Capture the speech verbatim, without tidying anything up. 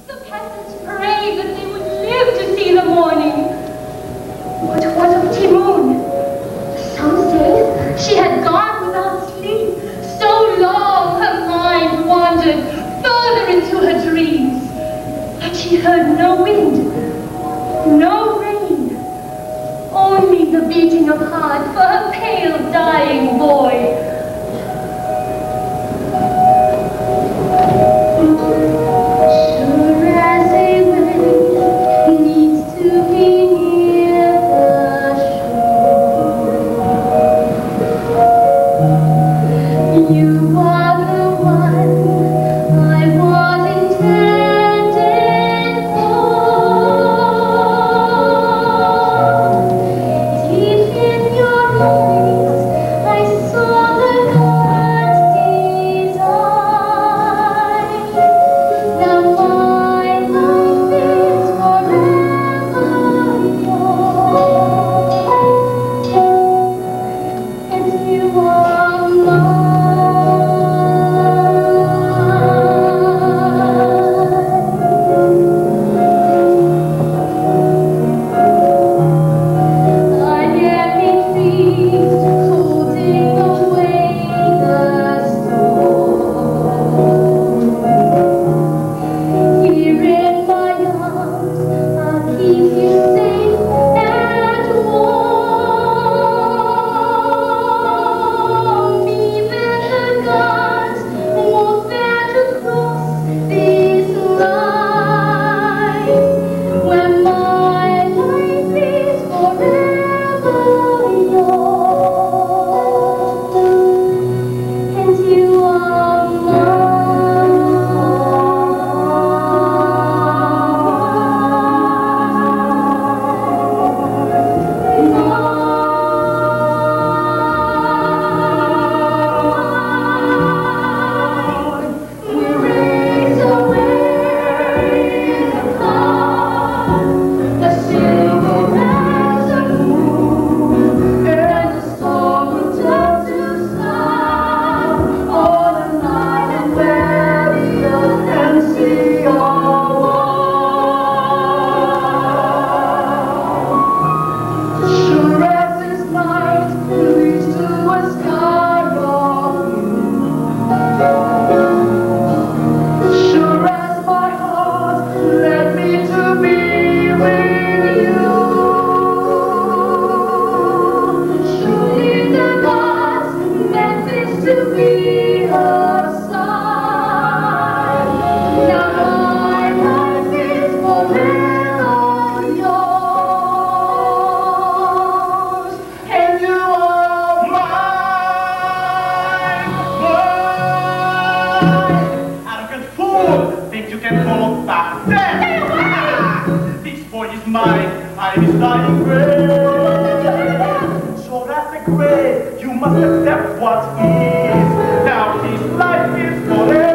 The peasants prayed that they would live to see the morning. What was of Timoon? Some say she had gone without sleep. So long her mind wandered further into her dreams. But she heard no wind, no rain, only the beating of heart for her pale, dying boy. I is dying grave. So that's the grave. You must accept what is. Now his life is forever.